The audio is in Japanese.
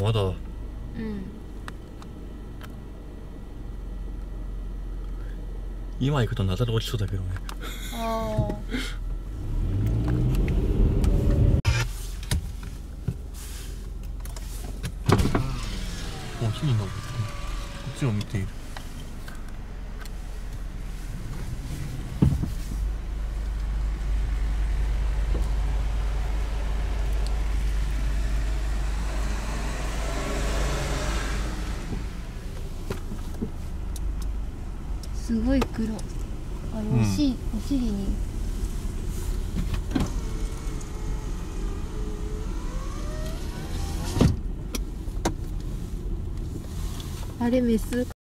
まだ。 うん。 今行くとなだれ落ちそうだけどね。 ああ。 もう木に登ってこっちを見ている。 すごい黒。お尻に。あれメス。